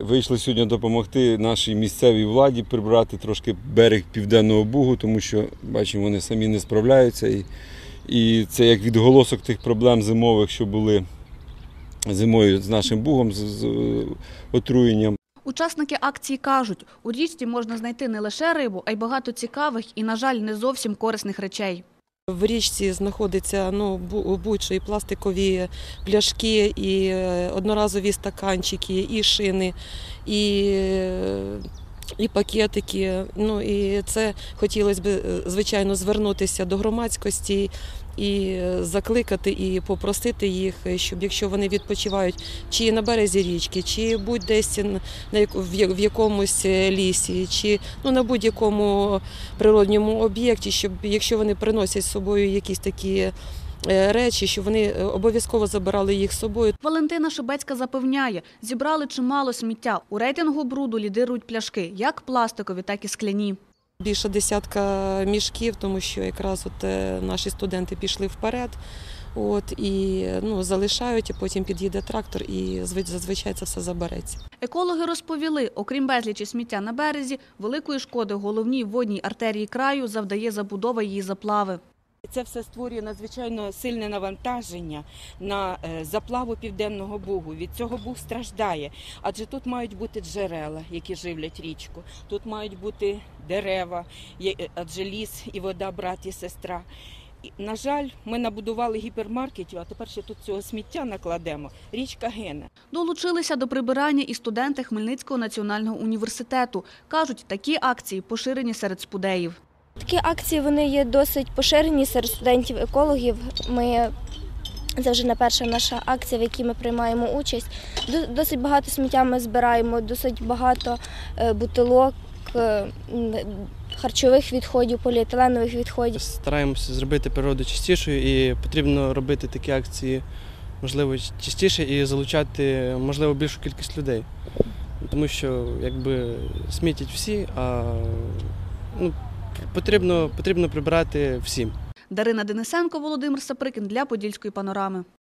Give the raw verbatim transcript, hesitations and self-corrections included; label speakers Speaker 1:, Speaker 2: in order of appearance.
Speaker 1: вийшли сьогодні допомогти нашій місцевій владі прибрати трошки берег Південного Бугу, тому що, бачимо, вони самі не справляються. І, і це як відголосок тих проблем зимових, що були зимою з нашим Бугом, з, з отруєнням.
Speaker 2: Учасники акції кажуть, у річці можна знайти не лише рибу, а й багато цікавих і, на жаль, не зовсім корисних речей.
Speaker 3: В річці знаходяться ну, будь-що і пластикові пляшки, і одноразові стаканчики, і шини, і, і пакетики. Ну, і це хотілося б, звичайно, звернутися до громадськості і закликати, і попросити їх, щоб якщо вони відпочивають чи на березі річки, чи будь-десь в якомусь лісі, чи ну, на будь-якому природньому об'єкті, щоб якщо вони приносять з собою якісь такі речі, щоб вони обов'язково забирали їх з собою.
Speaker 2: Валентина Шибецька запевняє, зібрали чимало сміття. У рейтингу бруду лідирують пляшки, як пластикові, так і скляні.
Speaker 3: Більше десятка мішків, тому що якраз от наші студенти пішли вперед от, і ну, залишають, і потім під'їде трактор і зазвичай це все забереться.
Speaker 2: Екологи розповіли, окрім безлічі сміття на березі, великої шкоди головній водній артерії краю завдає забудова її заплави.
Speaker 4: Це все створює надзвичайно сильне навантаження на заплаву Південного Бугу. Від цього Буг страждає, адже тут мають бути джерела, які живлять річку. Тут мають бути дерева, адже ліс і вода – брат і сестра. На жаль, ми набудували гіпермаркетів, а тепер ще тут цього сміття накладемо. Річка гине.
Speaker 2: Долучилися до прибирання і студенти Хмельницького національного університету. Кажуть, такі акції поширені серед спудеїв.
Speaker 5: Такі акції вони є досить поширені серед студентів-екологів. Ми, це вже не перша наша акція, в якій ми приймаємо участь. Досить багато сміття ми збираємо, досить багато бутилок, харчових відходів, поліетиленових відходів.
Speaker 6: Стараємося зробити природу чистішою і потрібно робити такі акції, можливо, частіше і залучати, можливо, більшу кількість людей. Тому що, якби, смітять всі, а ну, Потрібно, потрібно прибирати всім.
Speaker 2: Дарина Денисенко, Володимир Саприкін для Подільської панорами.